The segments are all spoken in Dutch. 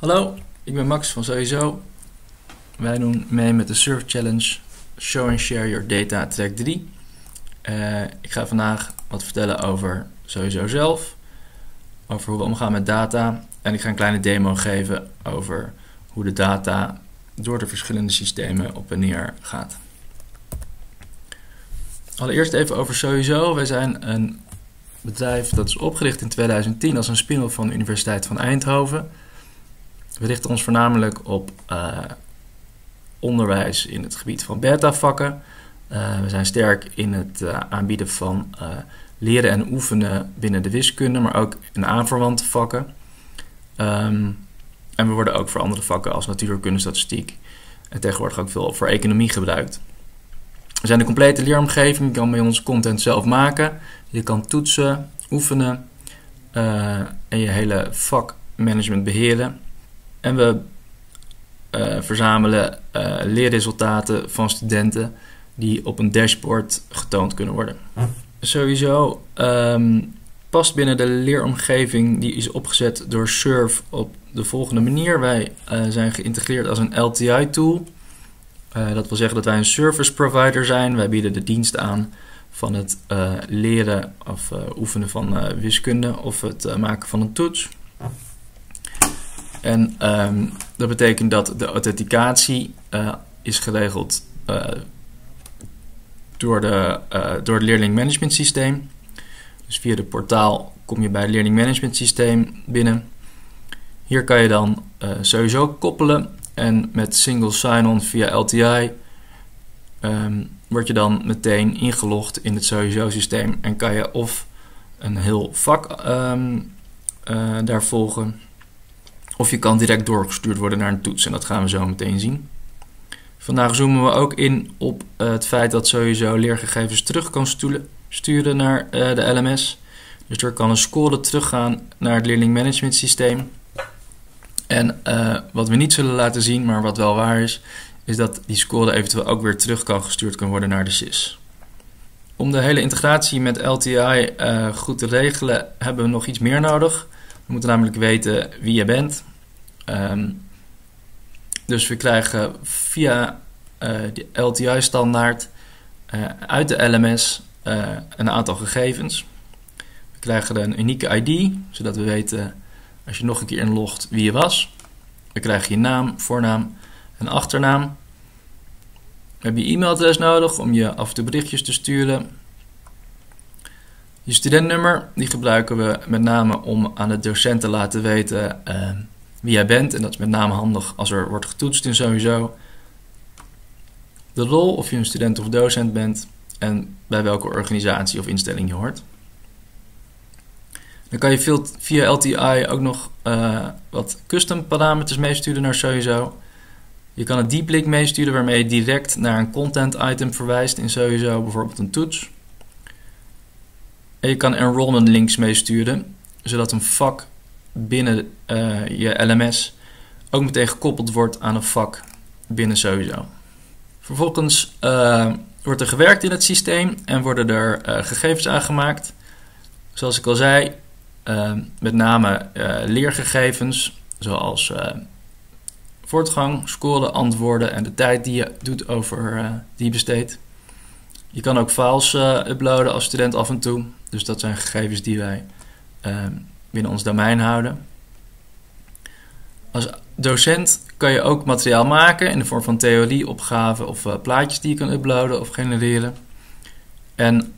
Hallo, ik ben Max van Sowieso. Wij doen mee met de Surf Challenge Show and Share Your Data Track 3. Ik ga vandaag wat vertellen over Sowieso zelf, over hoe we omgaan met data en ik ga een kleine demo geven over hoe de data door de verschillende systemen op en neer gaat. Allereerst even over Sowieso. Wij zijn een bedrijf dat is opgericht in 2010 als een spin-off van de Universiteit van Eindhoven. We richten ons voornamelijk op onderwijs in het gebied van beta-vakken. We zijn sterk in het aanbieden van leren en oefenen binnen de wiskunde, maar ook in aanverwante vakken. En we worden ook voor andere vakken als natuurkunde, statistiek en tegenwoordig ook veel voor economie gebruikt. We zijn de complete leeromgeving. Je kan bij ons content zelf maken. Je kan toetsen, oefenen en je hele vakmanagement beheren. En we verzamelen leerresultaten van studenten die op een dashboard getoond kunnen worden. Sowieso past binnen de leeromgeving die is opgezet door Surf op de volgende manier. Wij zijn geïntegreerd als een LTI-tool. Dat wil zeggen dat wij een service provider zijn. Wij bieden de dienst aan van het leren of oefenen van wiskunde of het maken van een toets. En dat betekent dat de authenticatie is geregeld door het leerling management systeem. Dus via het portaal kom je bij het leerling management systeem binnen. Hier kan je dan Sowieso koppelen en met single sign-on via LTI word je dan meteen ingelogd in het Sowieso systeem en kan je of een heel vak daar volgen, of je kan direct doorgestuurd worden naar een toets en dat gaan we zo meteen zien. Vandaag zoomen we ook in op het feit dat Sowieso leergegevens terug kan sturen naar de LMS. Dus er kan een score teruggaan naar het leerling management systeem. En wat we niet zullen laten zien, maar wat wel waar is dat die score eventueel ook weer terug kan gestuurd kan worden naar de SIS. Om de hele integratie met LTI goed te regelen hebben we nog iets meer nodig. We moeten namelijk weten wie je bent. Dus we krijgen via de LTI-standaard uit de LMS een aantal gegevens. We krijgen een unieke ID, zodat we weten als je nog een keer inlogt wie je was. We krijgen je naam, voornaam en achternaam. We hebben je e-mailadres nodig om je af en toe berichtjes te sturen. Je studentnummer, die gebruiken we met name om aan de docent te laten weten wie jij bent. En dat is met name handig als er wordt getoetst in Sowieso. De rol, of je een student of docent bent en bij welke organisatie of instelling je hoort. Dan kan je via LTI ook nog wat custom parameters meesturen naar Sowieso. Je kan een deep link meesturen waarmee je direct naar een content item verwijst in Sowieso, bijvoorbeeld een toets. En je kan enrollment links meesturen, zodat een vak binnen je LMS ook meteen gekoppeld wordt aan een vak binnen Sowieso. Vervolgens wordt er gewerkt in het systeem en worden er gegevens aangemaakt. Zoals ik al zei, met name leergegevens, zoals voortgang, scoren, antwoorden en de tijd die je doet die je besteedt. Je kan ook files uploaden als student af en toe. Dus dat zijn gegevens die wij binnen ons domein houden. Als docent kan je ook materiaal maken in de vorm van theorie, opgaven of plaatjes die je kan uploaden of genereren. En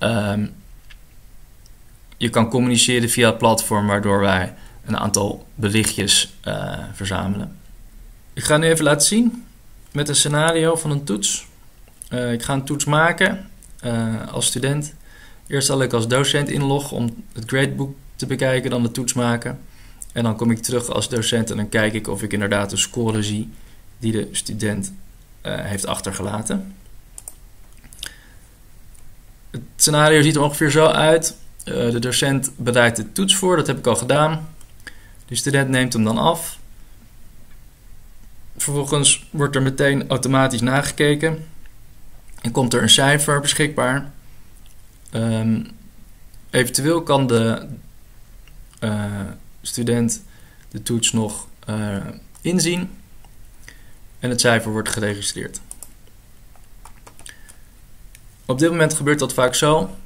je kan communiceren via het platform waardoor wij een aantal berichtjes verzamelen. Ik ga nu even laten zien met een scenario van een toets. Ik ga een toets maken als student. Eerst zal ik als docent inloggen om het gradebook te bekijken, dan de toets maken. En dan kom ik terug als docent en dan kijk ik of ik inderdaad de score zie die de student heeft achtergelaten. Het scenario ziet er ongeveer zo uit. De docent bereidt de toets voor, dat heb ik al gedaan. De student neemt hem dan af. Vervolgens wordt er meteen automatisch nagekeken en komt er een cijfer beschikbaar. Eventueel kan de student de toets nog inzien en het cijfer wordt geregistreerd. Op dit moment gebeurt dat vaak zo.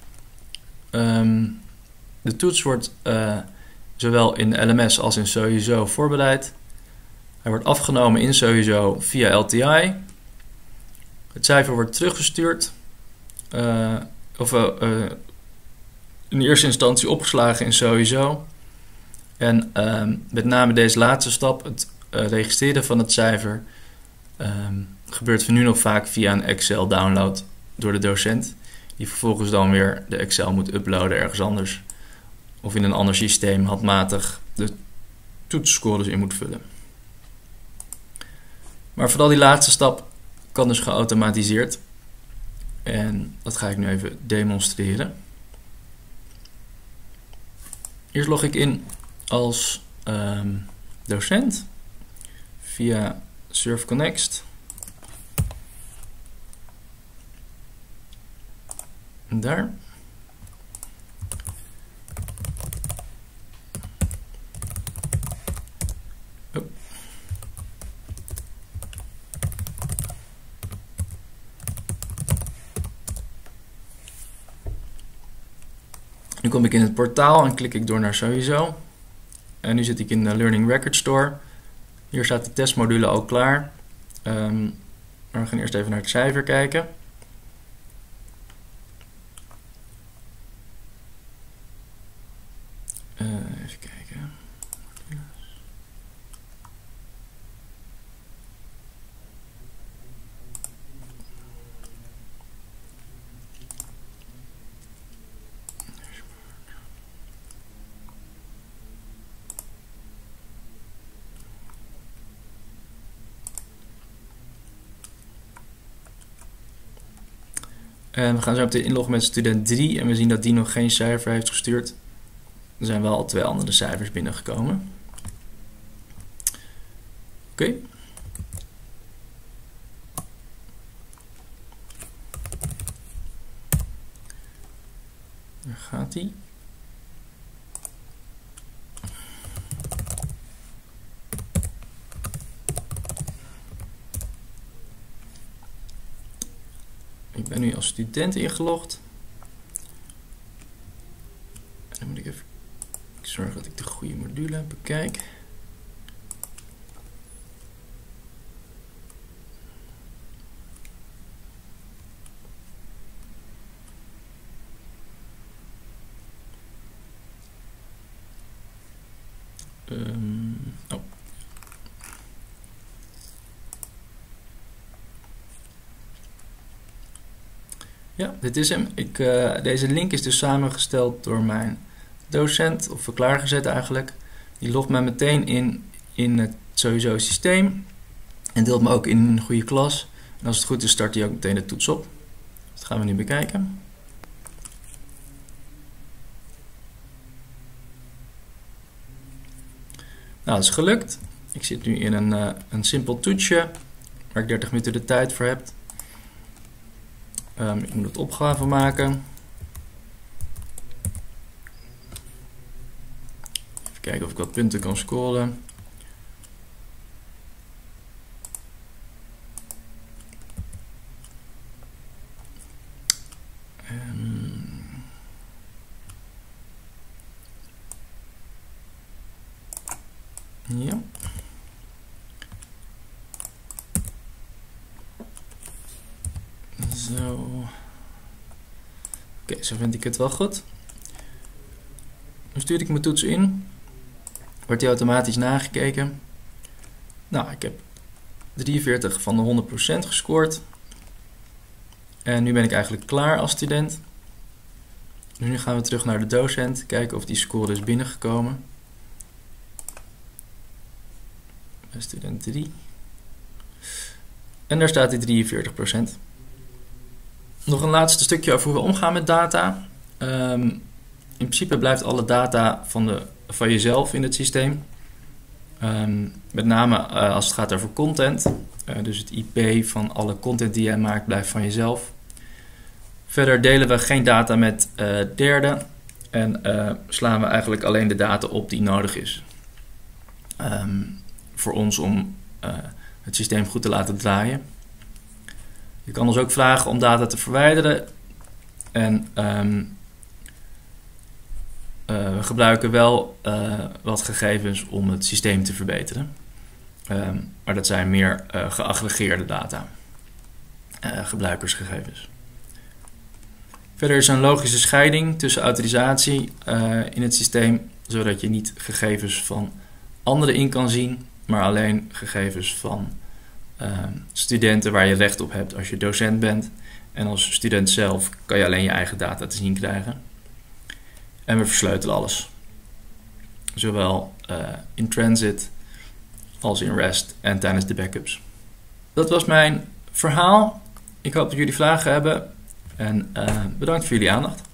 De toets wordt zowel in LMS als in Sowieso voorbereid. Hij wordt afgenomen in Sowieso via LTI. Het cijfer wordt teruggestuurd. In eerste instantie opgeslagen in Sowieso. En met name deze laatste stap, het registreren van het cijfer, gebeurt nu nog vaak via een Excel download door de docent. Die vervolgens dan weer de Excel moet uploaden ergens anders. Of in een ander systeem handmatig de toetsscores in moet vullen. Maar vooral die laatste stap kan dus geautomatiseerd. En dat ga ik nu even demonstreren. Eerst log ik in als docent via SurfConnect. En daar. Nu kom ik in het portaal en klik ik door naar Sowieso. En nu zit ik in de Learning Record Store. Hier staat de testmodule al klaar. Maar we gaan eerst even naar het cijfer kijken. Even kijken. En we gaan zo meteen inloggen met student 3 en we zien dat die nog geen cijfer heeft gestuurd. Er zijn wel al 2 andere cijfers binnengekomen. Oké. Daar gaat hij. Ik ben nu als student ingelogd. En dan moet ik even zorgen dat ik de goede module bekijk. Oh. Ja, dit is hem. Deze link is dus samengesteld door mijn docent, of klaargezet eigenlijk. Die logt mij meteen in het Sowieso systeem en deelt me ook in een goede klas. En als het goed is, start hij ook meteen de toets op. Dat gaan we nu bekijken. Nou, dat is gelukt. Ik zit nu in een simpel toetsje waar ik 30 minuten de tijd voor heb. Ik moet het opgave maken. Even kijken of ik wat punten kan scoren. Ja. Zo. Oké, zo vind ik het wel goed. Dan stuur ik mijn toets in. Wordt die automatisch nagekeken. Nou, ik heb 43 van de 100% gescoord. En nu ben ik eigenlijk klaar als student. Dus nu gaan we terug naar de docent. Kijken of die score is binnengekomen. Student 3. En daar staat die 43%. Nog een laatste stukje over hoe we omgaan met data. In principe blijft alle data van jezelf in het systeem. Met name als het gaat over content. Dus het IP van alle content die jij maakt blijft van jezelf. Verder delen we geen data met derden. En slaan we eigenlijk alleen de data op die nodig is. voor ons om het systeem goed te laten draaien. Je kan ons ook vragen om data te verwijderen. En we gebruiken wel wat gegevens om het systeem te verbeteren. Maar dat zijn meer geaggregeerde data. Gebruikersgegevens. Verder is er een logische scheiding tussen autorisatie in het systeem, zodat je niet gegevens van anderen in kan zien, maar alleen gegevens van studenten waar je recht op hebt als je docent bent. En als student zelf kan je alleen je eigen data te zien krijgen. En we versleutelen alles. Zowel in transit als in rest en tijdens de backups. Dat was mijn verhaal. Ik hoop dat jullie vragen hebben. En bedankt voor jullie aandacht.